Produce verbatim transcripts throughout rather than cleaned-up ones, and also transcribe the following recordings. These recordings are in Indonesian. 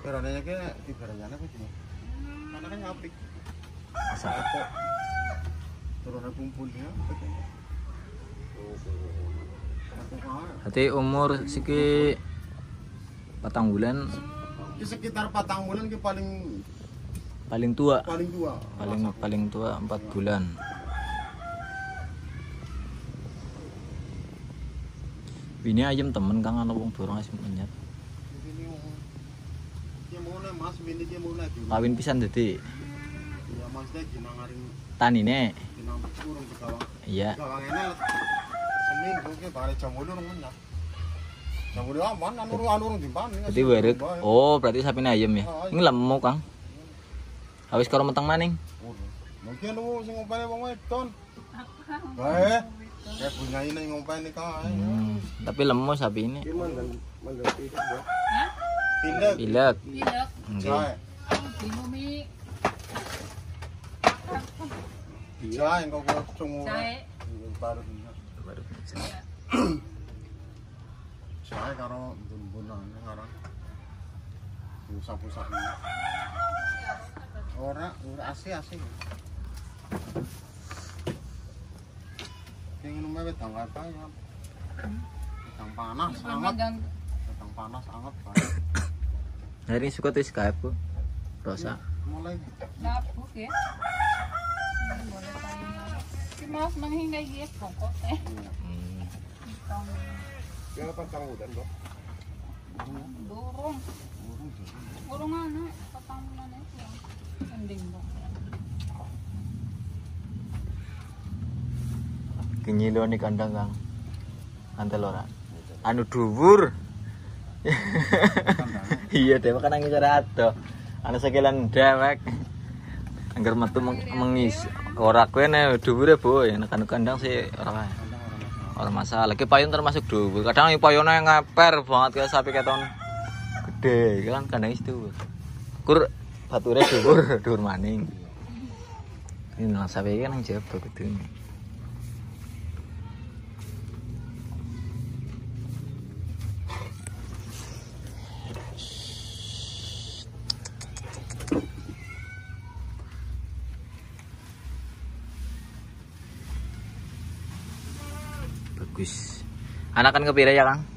Perannya kayak di perannya apa sih? Karena kan nyapik. Asal Kok turunnya kumpulnya apa sih? Hati umur siki patang bulan Di sekitar patang bulan ke paling paling tua. paling tua. Paling paling tua empat bulan. Bini ayam temen kang ana wong borong asing penyet. Dia mau nih mas, bini dia mau nih. Kawin pisan dadi Ya mas dia ginangaring tanine. ginang kurung di kawang. Iya. Kawang ini seminggu ke balik jam dulu rumahnya. Jam dulu aman, anu anu timpan. Berarti werek. Oh, berarti sapine ayam ya. Ini lemu Kang. Habis karo meteng maning. Mungkin lu sing ngopeni wong wedon. Bae. Kayak punya ini ngopeni kae. Hmm, tapi lemu sapi ini. Pilek. Pilek. Pilek. Nggih. Jae. Dinumi. Jae kok kok cungu. Jae. Baru Baru. Jae karo bun-bunan ngarang. Pusat-pusat. Ora, ora asih-asih. Pengen numpe wedang apa ya? Wedang panas, anget. Wedang panas, anget. Hari ini suka tuh Skype Bu. Rosa. Mulai Lapuk ya. Boleh tanya. Si mas menghingga gitu pokok teh. Hmm. ya patang udan, Bro. Burung. Burung ana patang bulan itu. Ending dong. Kenyilo nih kandang Kang. Antel ora. Anu dhuwur. Iya dewek kan nang cara ado. Anu sekilan dewek. Angger metu meng- mengis. Ora kene dhuwure Bu, ya nek kandang sih ora ora masalah. Ki payun termasuk dhuwur. Kadang payune ngeper banget kayak sapi keton gede kan kandang itu. Kur bature dhuwur, dhuwur maning. Ini nang sapi kan nang jaba gedene. Bagus. Anakan kepira ya Kang?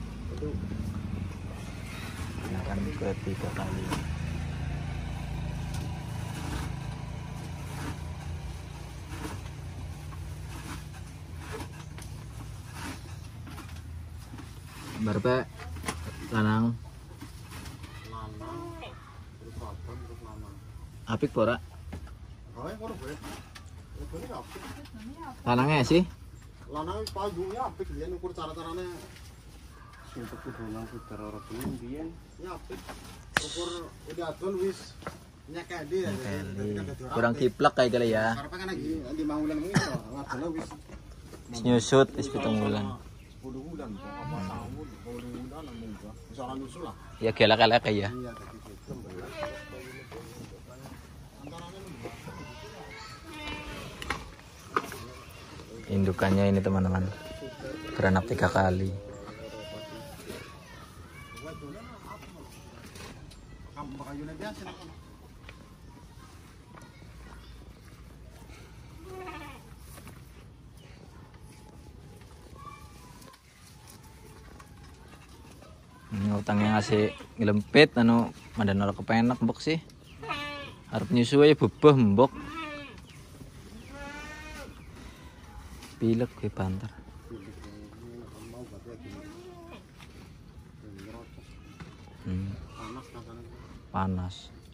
Anakan ketiga kali. Berapa lanang? Lanang. Terus apa? Terus lanang. Apik ora? Kae karo gue. Ini apik. Lanangnya sih? Lanang payungnya apik biyen ukur cara-carane. Untuk kudonan putar ora kuning biyen. Ya apik. Ukur udah adol wis nyekeli ya. Kurang kiplek kayak kali ya. Karepe kan lagi di manggulan mungkin to. Ngadol wis Wis nyusut wis pitung bulan. sepuluh bulan kok apa tahun sepuluh bulan namun gua. Wis ora nyusul lah. Ya gelak-gelak ya. Iya tadi gitu. Indukannya ini teman-teman. Beranak tiga kali. Kamu kayune biasa nek. Ini utangnya ngasih ngelempit anu mandan ora kepenak mbok sih. Arep nyusu ae bebeh mbok. Pilek gue banter. Hmm, Panas rasane. panas.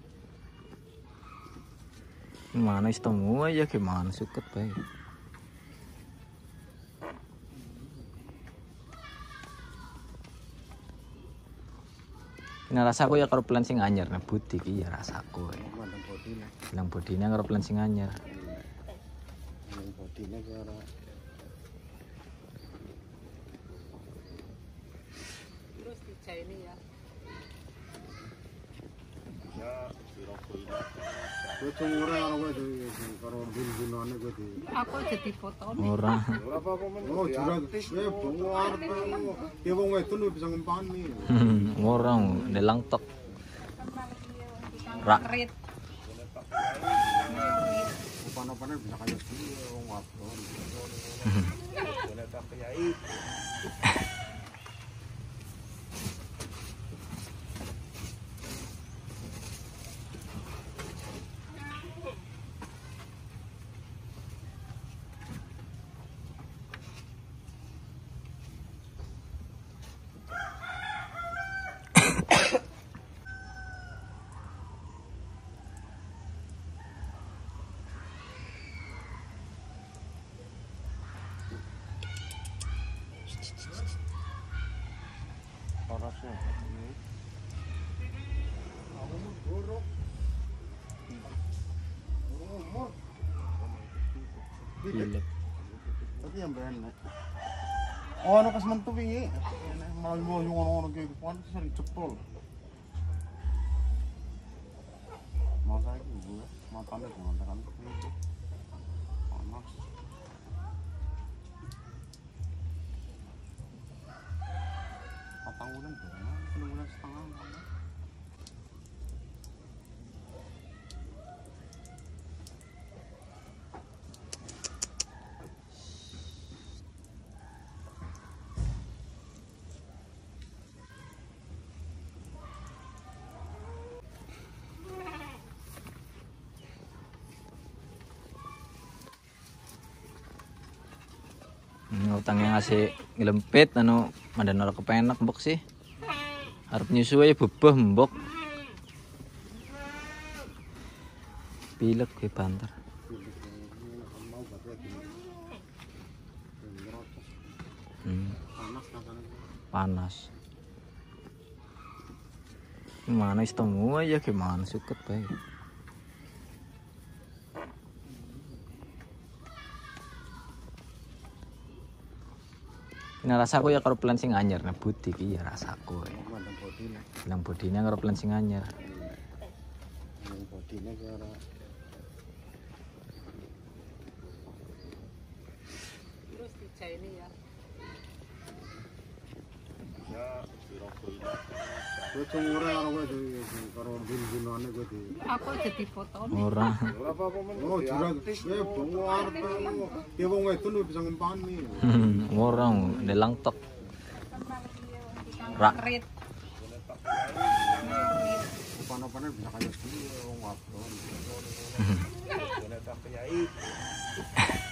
Gimana istemu aja gimana suket baik. Ini rasaku ya karo plan sing anyar nah budi iki ya rasaku ya. Mandang bodine. Bilang bodine karo plan sing anyar. Mandang bodine ki ora. Terus dicaini ya. Ya, sira kuwi. Kowe cungure karo kowe di karo bun-bunane kowe di. Aku jadi foto nih. Ora. Ora apa-apa men. Oh, jurang. Eh, bongo arep. Ya wong wedon bisa ngempani. Ora nelang tok. Rak. Rit. Upan-upannya bisa kayak gini, wong wadon. Boleh tak kiai. Parasnya ini. Aku mau gorok. Umur. Pilek. Tapi yang benar. Oh, ana pas mentu wingi. Nek malah ngono-ngono ki kon sering jebol. Masa iki gue matane ngontakan iki. Panas. Patang bulan berapa? Sepuluh bulan setengah. Utangnya ngasih ngelempit anu mandan ora kepenak mbok sih. Arep nyusu ae bebeh mbok. Pilek gue banter. Hmm. Panas. Gimana istemu aja gimana suket bae. Ini rasaku ya karo plan sing anyar nah budi iki ya rasaku. Bilang bodine karo plan sing anyar. Yang bodine karo Terus dijaini ya. ya piro-piro. Kowe cumure karo kowe karo bin-binane kowe di. Aku jadi foto. Ora. Ora apa-apa men. Oh, jurang. Eh, bongo arep. Ya wong wedon bisa ngempani. Ora ndelang tok. Rak. Rit. Upan-upannya bisa kayak gini, wong wadon. Boleh tak kiai.